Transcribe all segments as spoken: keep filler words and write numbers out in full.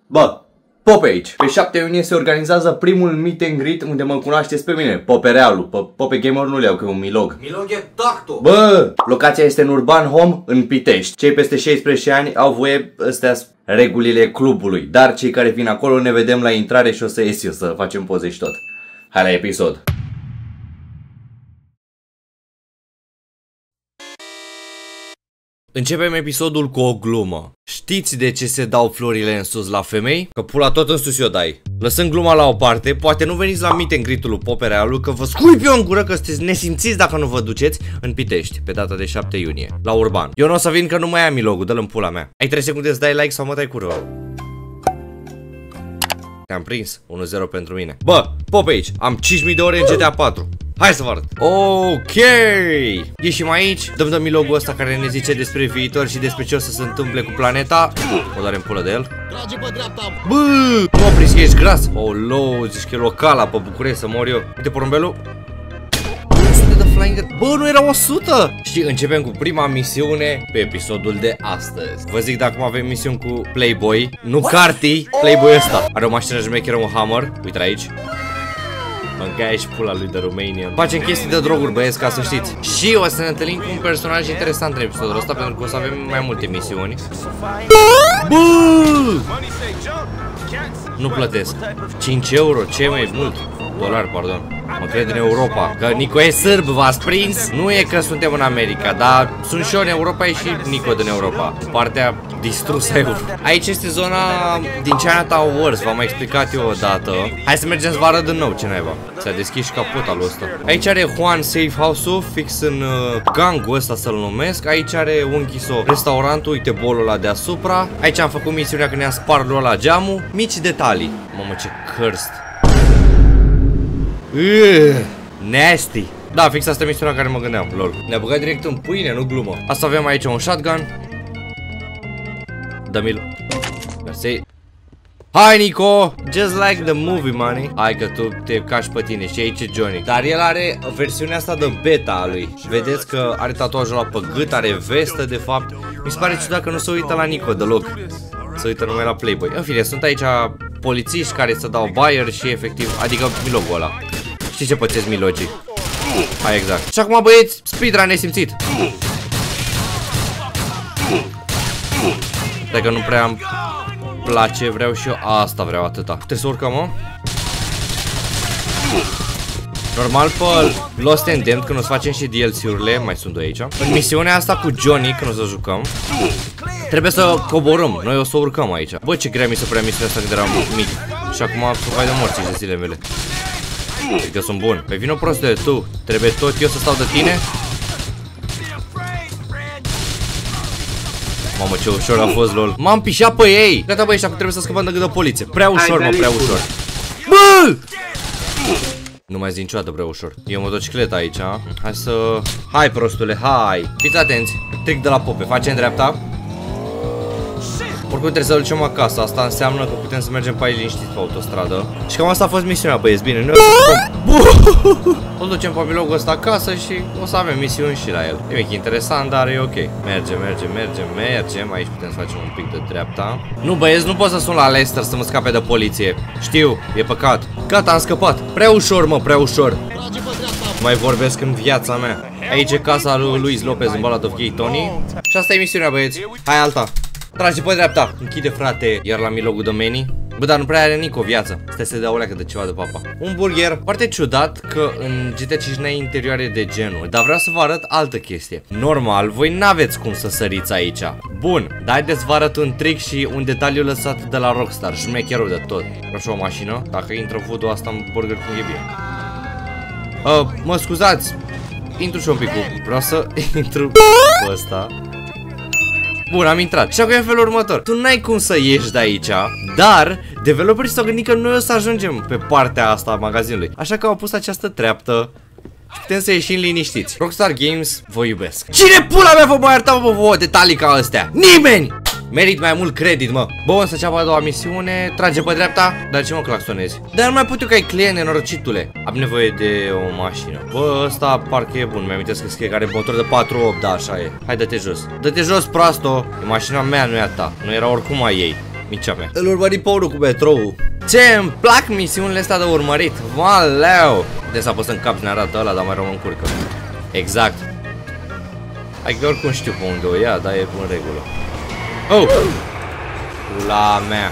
Bă, Pope aici. Pe șapte iunie se organizează primul meet and greet unde mă cunoașteți pe mine, Pope Realu. Pe Pope Gamer nu le iau că e un milog. Milog e tacto. Bă, locația este în Urban Home, în Pitești. Cei peste șaisprezece ani au voie, astea regulile clubului. Dar cei care vin acolo ne vedem la intrare și o să ies eu să facem poze și tot. Hai la episod. Începem episodul cu o glumă. Știți de ce se dau florile în sus la femei? Că pula tot în sus o dai. Lăsând gluma la o parte, poate nu veniți la meet and greet-ul lui Pope Realu, că vă scuip eu în gură că sunteți nesimțiți dacă nu vă duceți în Pitești, pe data de șapte iunie, la Urban. Eu nu o să vin că nu mai am milogul, dă-l în pula mea. Ai trei secunde să dai like sau mă dai curva. Te-am prins, unu zero pentru mine. Bă, Pope aici, am cinci mii de ore în G T A patru. Hai să vă arăt. Ok, ieșim aici, dăm dăm logul ăsta care ne zice despre viitor și despre ce o să se întâmple cu planeta. O doare în pulă de el. Bă, mă prins că ești gras. Oh, lo, zici că e locala pe București să mor eu. Uite porumbelul. o sută de flying. Bă, nu era o sută. Și începem cu prima misiune pe episodul de astăzi. Vă zic, dacă avem misiuni cu Playboy, nu Carti, Playboy ăsta are o mașină șmecheră, un Hammer. Uite aici. Mâncaia și pula lui de Romanian. Facem chestii de droguri, băieți, ca să știți. Și o să ne întâlnim cu un personaj interesant în episodul ăsta, pentru că o să avem mai multe misiuni. Bă! Nu plătesc cinci euro, ce mai mult? Dolari, pardon. Mă cred în Europa. Că Nico e sârb, v-ați prins? Nu e că suntem în America, dar sunt și eu în Europa, e și Nico din Europa. Partea distrusă a Europa. Aici este zona din Chinatown Wars, v-am mai explicat eu odată. Hai să mergem să vă arăt din nou ce naiba. S-a deschis și capota lui ăsta. Aici are Juan Safe House-ul, fix în uh, gangul ăsta să-l numesc. Aici are Unchiso restaurantul, uite bolul ăla deasupra. Aici am făcut misiunea când ne-am spart lui ăla geamul. Mici detalii. Mamă, ce cărst. Uuuh, nasty. Da, fix asta e misiunea care mă gândeam, lol. Ne-a băgat direct în pâine, nu glumă. Asta avem aici un shotgun. Dă-mi-l. Mersi. Hai, Nico! Just like the movie, money. Hai că tu te cași pe tine și aici e Johnny. Dar el are versiunea asta de beta a lui. Vedeți că are tatuajul ăla pe gât, are vestă de fapt. Mi se pare ciudat că nu se uită la Nico deloc. Se uită numai la Playboy. În fine, sunt aici polițiști care să dau buyer și efectiv, adică milogul ăla. Știi ce pățesc milogii? Hai, exact. Și acum, băieți, speedrun nesimțit. Dacă nu prea îmi place, vreau și eu. Asta vreau, atâta. Trebuie să urcăm, mă? Normal pe Lost and Damned, când o să facem și D L C-urile, mai sunt doi aici. În misiunea asta cu Johnny, când o să jucăm, trebuie să coborâm, noi o să urcăm aici. Bă, ce grea mi se părea misiunea asta când eram mic. Și acum vai de morți de zilele mele. Adică sunt bun. Păi vină proste, tu, trebuie tot eu să stau de tine? Mamă, ce ușor a fost, lol. M-am pișat pe ei. Gata, băi, și acum trebuie să scăpăm de gât de poliție. Prea ușor, mă, prea ușor. Bă! Nu mai zic niciodată prea ușor. E o motocicletă aici, a? Hai să... Hai, prostule, hai. Fiți atenți. Tric de la Pope. Facem dreapta. Oricum trebuie să ducem acasă. Asta înseamnă că putem să mergem pe aici liniștiți pe autostradă. Și cam asta a fost misiunea, băieți. Bine, noi o ducem pe milogul ăsta acasă și o să avem misiuni și la el. E mic interesant, dar e ok. Mergem, mergem, mergem, mergem. Aici putem să facem un pic de dreapta. Nu, băieți, nu pot să sun la Lester să mă scape de poliție. Știu, e păcat. Gata, am scăpat. Prea ușor, mă, prea ușor. Mai vorbesc în viața mea. Aici e casa lui Luis Lopez în Ballad of Gay Tony. Și asta e misiunea, băieți. Hai alta. Trage pe dreapta. Închide, frate. Iar la milogul domenii. Bă, dar nu prea are Nico viață. Stai să dea o leacă de ceva de papa. Un burger. Foarte ciudat că în G T A cinci n-ai interioare de genul. Dar vreau să vă arăt altă chestie. Normal, voi n-aveți cum să săriți aici. Bun, dar haideți să vă arăt un trick și un detaliu lăsat de la Rockstar. Șmecherul de tot. Vreau și o mașină. Dacă intră food-ul asta în Burger King e bine. Uh, mă scuzați. Intru și un pic. Vreau să intru pe ăsta. Bun, am intrat. Și acum e în felul următor. Tu n-ai cum să ieși de aici, dar developerii s-au gândit că noi o să ajungem pe partea asta a magazinului. Așa că au pus această treaptă și putem să ieșim liniștiți. Rockstar Games, vă iubesc. Cine pula mea vă mai ierta, vă, vă, detalii ca astea? Nimeni! Merit mai mult credit, mă. Bun, să ceapă a doua misiune. Trage pe dreapta. Dar ce mă claxonezi? Dar nu mai pot eu că ai client, nenorocitule. Am nevoie de o mașină. Bă, ăsta parcă e bun. Mi-amintesc că scrie că are motor de patru opt. Da, așa e. Hai, dă-te jos. Dă-te jos, proasto. E mașina mea, nu e a ta. Nu era oricum a ei. micea mea. Îl urmări pe unul cu metrou. Ce îmi plac misiunile astea de urmărit. Valeu. De să apăsăm cap ne arată ăla, dar mai rămân curcă. Exact. Hai că oricum știu pe unde o ia, dar e în regulă. Oh! La mea.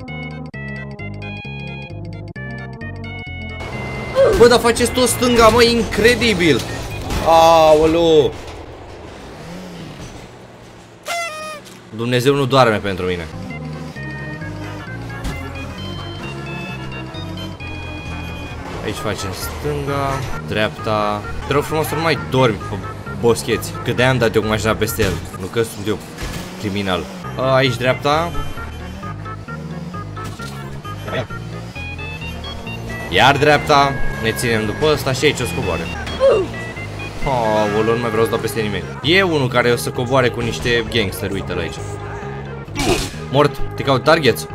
Bă, dar faceți tot stânga, mă, incredibil. Aoleu. Dumnezeu nu doarme pentru mine. Aici facem stânga, dreapta. Te rog frumos să nu mai dormi pe boscheți, că de-aia am dat eu cu mașina peste el. Nu că sunt eu criminal. Aici dreapta. Iar dreapta. Ne ținem după ăsta și aici o scoboare. Aoleu, nu mai vreau să dau peste nimeni. E unul care o să coboare cu niște gangsteri, uite-l aici. Mort, te caut targets.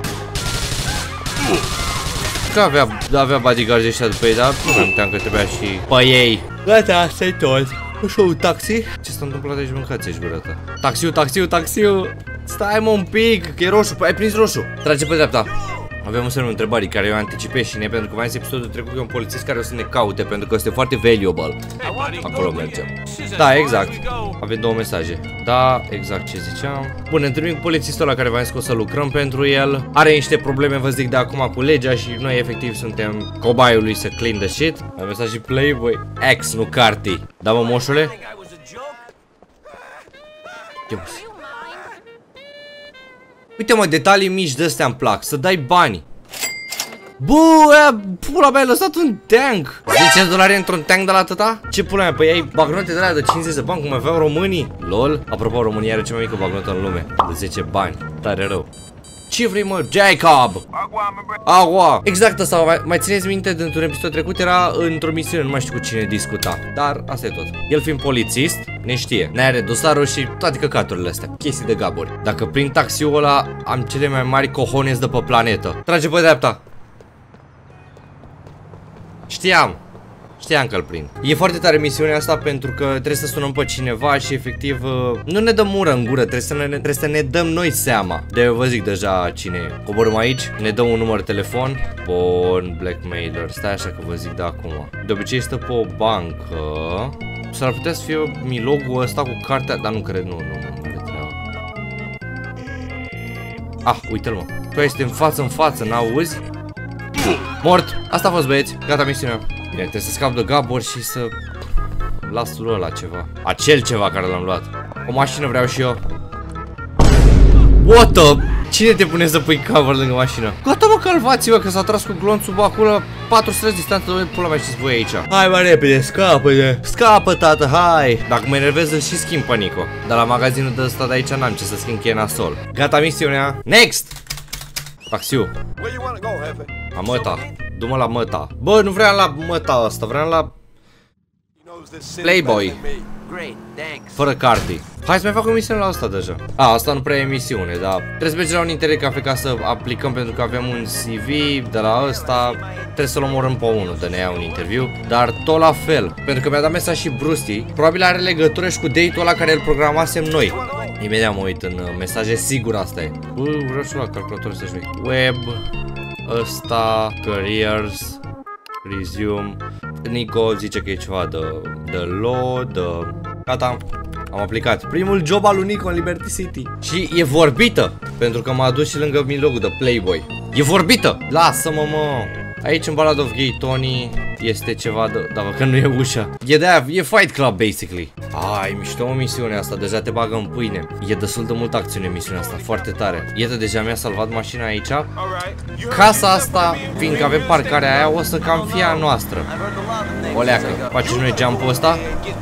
Că avea, avea bodyguards ăștia după ei, dar nu mi-am că trebuia și pe ei. Gata, asta e tot. Așa, un taxi? Ce s-a întâmplat aici, mâncați aici, gură ta? Taxiul, taxiul, taxiul. Stai mă un pic, că e roșu, ai prins roșu. Trage pe dreapta. Avem un semn de întrebări care eu anticipez și ne, pentru că mai este episodul trecut că e un polițist care o să ne caute pentru că este foarte valuable. Acolo mergem. Da, exact. Avem două mesaje. Da, exact ce ziceam. Bun, ne întâlnim cu polițistul ăla care v-am zis că o să lucrăm pentru el. Are niște probleme, vă zic, de acum cu legea și noi efectiv suntem cobaiul lui să clean the shit. Am mesaj și Playboy. Ex, nu Carti. Da, mă, moșule? Uite mă, detalii mici de-astea îmi plac, să dai bani. Bă, aia, pula mea, ai lăsat un tank. zece dolari într-un tank de la atâta? Ce pula mea, păi ai bagnote de alea de cincizeci de bani cum aveau românii? Lol, apropo, România are cea mai mică bagnotă în lume, de zece bani, tare rău. Ce vrei mă, Jacob? Agua. Exact asta, mai, mai țineți minte de într-un episod trecut, era într-o misiune, nu mai știu cu cine discuta. Dar asta e tot. El fiind polițist, ne știe, ne are dosarul și toate căcaturile astea, chestii de gaburi. Dacă prin taxiul ăla am cele mai mari cojones de pe planetă. Trage pe dreapta. Știam. Știam că-l prind. E foarte tare misiunea asta pentru că trebuie să sunăm pe cineva și efectiv nu ne dăm mură în gură, trebuie să ne, trebuie să ne dăm noi seama. De vă zic deja cine e. Coborâm aici, ne dăm un număr de telefon. Bun, blackmailer, stai așa că vă zic de acum. De obicei stă pe o bancă. S-ar putea să fie milogul ăsta cu cartea, dar nu cred, nu, nu, nu, nu are treaba. Ah, uite-l mă. Tu ești în față, în față, n-auzi? Mort! Asta a fost, băieți, gata misiunea. Bine, trebuie să scap de gabor și să las lui ăla ceva. Acel ceva care l-am luat. O mașină vreau și eu. What the? Cine te pune să pui cover lângă mașină? Gata mă, calvați-vă că s-a tras cu glonțul bă, acolo patru străzi distanță, de pula mea, știți voi aici. Hai mă repede, scapă-te. Scapă tată, hai. Dacă mă enervez și schimb pe Nico. Dar la magazinul de ăsta de aici n-am ce să schimb, că e nasol. Gata misiunea. Next! Taxiu. La măta. Du-mă la măta. Bă, nu vreau la măta asta, vreau la Playboy. Fără cartii. Hai să mai fac o misiune la asta deja. A, asta nu prea e misiune, dar trebuie să mergem la un internet cafe ca să aplicăm pentru că avem un C V de la ăsta. Trebuie să-l omorâm pe unul de ne ia un interviu. Dar tot la fel, pentru că mi-a dat mesaj și Brusty. Probabil are legătură și cu date-ul ăla care îl programasem noi. Imediat mă uit în mesaje, sigur asta e. Uu, vreau și la calculator să joc. Web, ăsta, careers, resume. Nico zice că e ceva de, de law, de... Gata, am aplicat. Primul job al lui Nico în Liberty City. Și e vorbită, pentru că m-a adus și lângă milogul de Playboy. E vorbită! Lasă-mă, mă! Aici în Ballad of Gay Tony este ceva de... Da, bă, că nu e ușa. E de aia, e Fight Club, basically. Ai, mișto o misiune asta, deja te bagă în pâine. E destul de multă acțiune misiunea asta, foarte tare. Iată, deja mi-a salvat mașina aici. Casa asta, fiindcă avem parcarea aia, o să cam fie a noastră. O leacă, facem noi jump-ul ăsta?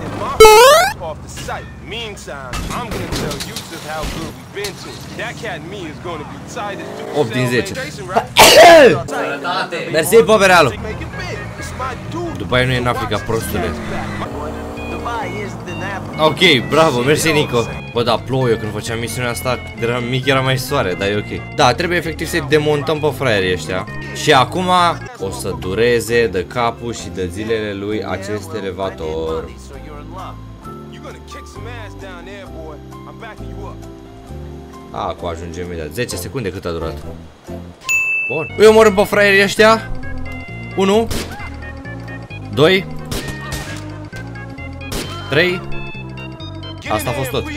opt din zece. Mersi, poverealu. După aia nu e în Africa, prostule. Ok, bravo, mersi Nico. Bă, da, plouă, eu când făceam misiunea asta, de la mic era mai soare, dar e ok. Da, trebuie efectiv să-i demontăm pe fraierii ăștia. Și acum o să dureze de capul și de zilele lui acest elevator. Acum ajungem imediat. zece secunde cât a durat. Bun. Îi omorâm pe fraierii ăștia. unu doi trei. Asta a fost tot.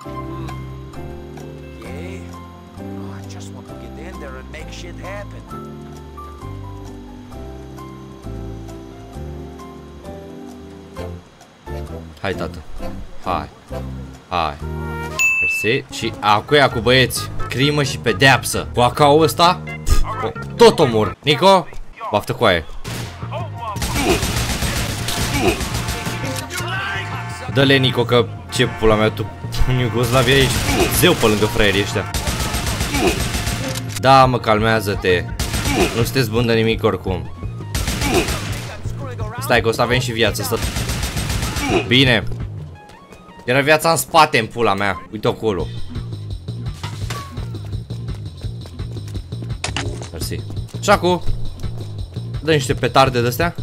Hai, tată. Hai. Hai. Mersi. Și acuia cu băieți. Crimă și pedeapsă. Cu acaul ăsta tot omor. Nico, baftă coaie. Dă-le, Nico, că ce pula mea tu în Iugoslavia ești zeu pe lângă fraierii ăștia. Da, mă, calmează-te. Nu sunteți bun de nimic oricum. Stai că o să avem și viață asta. Bine. Era viața în spate în pula mea. Uite acolo. Mersi. Și acum dă niște petarde de-astea.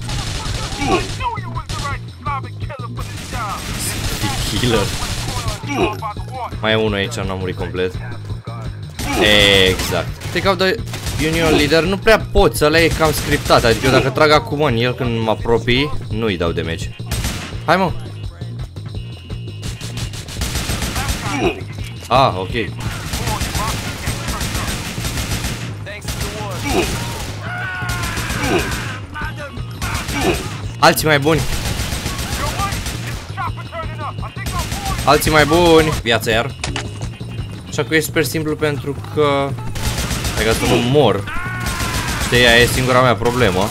Killer. Mai e unul aici, nu a murit complet. Exact. Take out the Union Leader. Nu prea poți, ăla e cam scriptat. Adică eu dacă trag acum în el când mă apropii, nu-i dau damage. Hai, mă. Ah, ok. Alții mai buni. Alții mai buni. Viața iar. Așa că e super simplu pentru că dacă să nu mor. Știi, aia e singura mea problemă.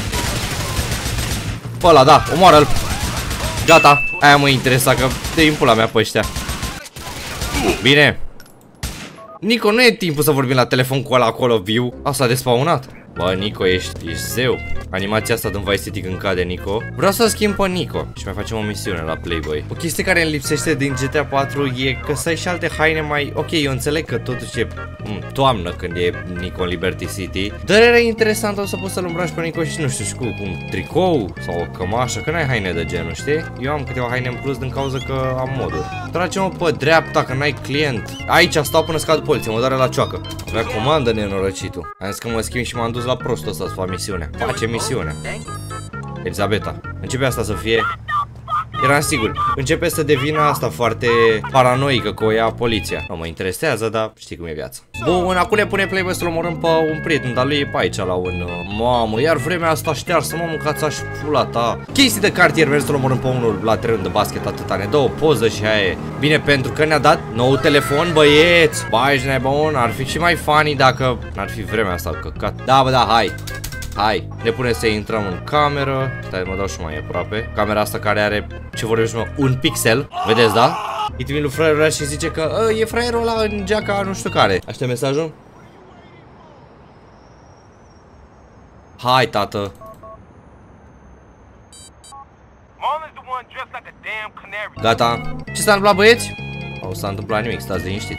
Pe ăla, da, omoară-l. Gata, aia mă interesa, că de impula mea pe ăștia. Bine. Nico, nu e timpul să vorbim la telefon cu ăla acolo viu. Asta a despawnat. Bă, Nico, ești, ești zeu. Animația asta din Vice City când cade Nico. Vreau să schimb pe Nico și mai facem o misiune la Playboy. O chestie care îmi lipsește din G T A patru e că să ai și alte haine mai... Ok, eu înțeleg că totuși e toamnă când e Nico în Liberty City. Dar era interesant o să poți să-l îmbraci pe Nico și nu știu, și cu un tricou sau o cămașă, că n-ai haine de genul, știi? Eu am câteva haine în plus din cauza că am moduri. Trage-mă pe dreapta că n-ai client. Aici stau până scad poliție, mă doare la cioacă. Avea comandă nenorăcitul. Am zis că mă schimb și m-am dus la prostul ăsta să fac misiunea. Face misiunea. Elizabeta. Începe asta să fie... Eram sigur. Începe să devină asta foarte paranoică, că o ia poliția. Nu mă interesează, dar știi cum e viața. Bun, acum ne pune Playboy să-l omorâm pe un prieten, dar lui e pe aici la un... Mamă, iar vremea asta ștearsă, mă, mâncața și pula ta. Chestii de cartier, mergi să-l omorâm pe unul la teren de basket atâta. Ne dă o poză și aia e. Bine, pentru că ne-a dat nou telefon, băieți. Ba, ești nebun, ar fi și mai funny dacă... N-ar fi vremea asta, căcat. Da, bă, da, hai. Hai, ne pune să intrăm în cameră. Stai, mă dau și mai aproape. Camera asta care are, ce vorbești, mă, un pixel. Vedeți, da? Îi lui fraierul ăla și zice că e fraierul ăla în geaca nu știu care. Aștept mesajul? Hai, tată. Gata. Ce s-a întâmplat, băieți? Nu s-a întâmplat nimic, stați liniștit.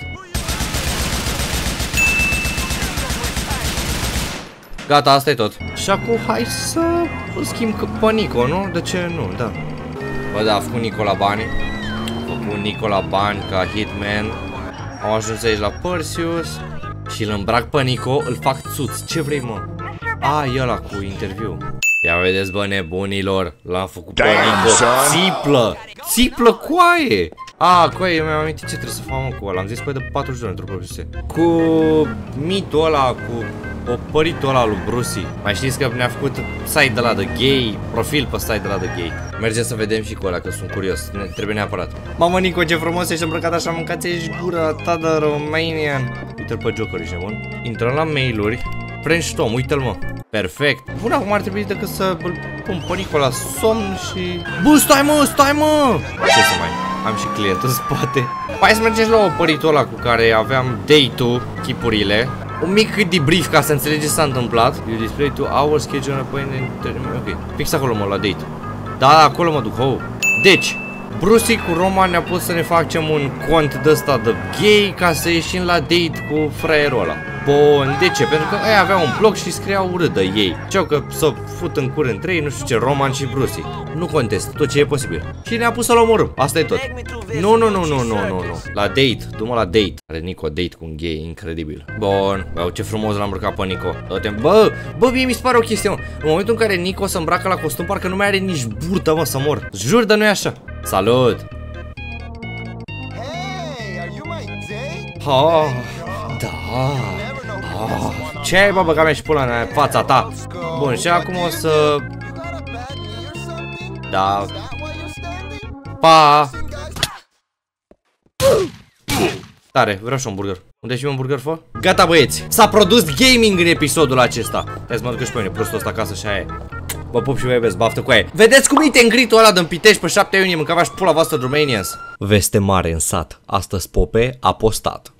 Gata, asta e tot. Și acum hai să schimb pe Nico, nu? De ce nu? Da. Bă, da, a făcut Nico la bani. A făcut Nico la bani ca hitman. Am ajuns aici la Perseus și îl îmbrac pe Nico, îl fac țuț. Ce vrei, mă? A, e ăla cu interviu. Ia vedeți, bă, nebunilor. L-am făcut pe Nico. Țiplă! Țiplă coaie! A, coaie, eu mi-am amintit ce trebuie să fac, mă, cu ăla. Am zis, păi, de patruzeci de ori într-o profesie. Cu mitul ăla, cu opăritul ăla lui Brucey. Mai știți că ne-a făcut site de la de gay, profil pe site de la de gay. Mergem să vedem și cu ăla, că sunt curios. Ne trebuie neapărat. Mamă, Nico, ce frumos ești îmbrăcat așa, mâncați ești gura ta de Romanian. Uite-l pe Joker, ești nebun. Intrăm la mail-uri. French Tom, uite-l, mă. Perfect. Bun, acum ar trebui decât să îl pun pe Nico la somn și... Bă, stai, mă, stai, mă! Ce să mai... Am și client în spate. Hai să mergem la opăritul ăla cu care aveam date-ul, chipurile. Un mic debrief ca să înțelegeți ce s-a întâmplat. You display two hours schedule appointment. Ok, fix acolo, mă, la date. Da, acolo mă duc, oh. Deci, Brucey cu Roman ne-a pus să ne facem un cont de ăsta de gay ca să ieșim la date cu fraierul ăla. Bun, de ce? Pentru că ei aveau un blog și scriau urât de ei. Ceau că să fut în cur între ei, nu știu ce, Roman și Brucey. Nu contest, tot ce e posibil. Și ne-a pus să-l omorâm, asta e tot. Nu, nu, nu, nu, nu, nu, nu. La date, du-mă la date. Are Nico date cu un gay, incredibil. Bun, bă, ce frumos l-am îmbrăcat pe Nico. Bă, bă, mie mi se pare o chestie, mă. În momentul în care Nico se îmbracă la costum, parcă nu mai are nici burtă, mă, să mor. Jur, dar nu e așa. Salut! Oh, da. Oh, ce ai, bă, băga mea și pula în fața ta? Bun, și acum o să... Da. Pa! Tare, vreau și un burger. Unde și un burger, fă? Gata, băieți, s-a produs gaming în episodul acesta. Hai să mă duc și pe mine, prostul ăsta acasă și aia e. Vă pup și vă iubesc, baftă cu aia. Vedeți cum e tengritul ăla din Pitești pe șapte iunie, mâncava și pula voastră Romanians. Veste mare în sat. Astăzi Pope a postat.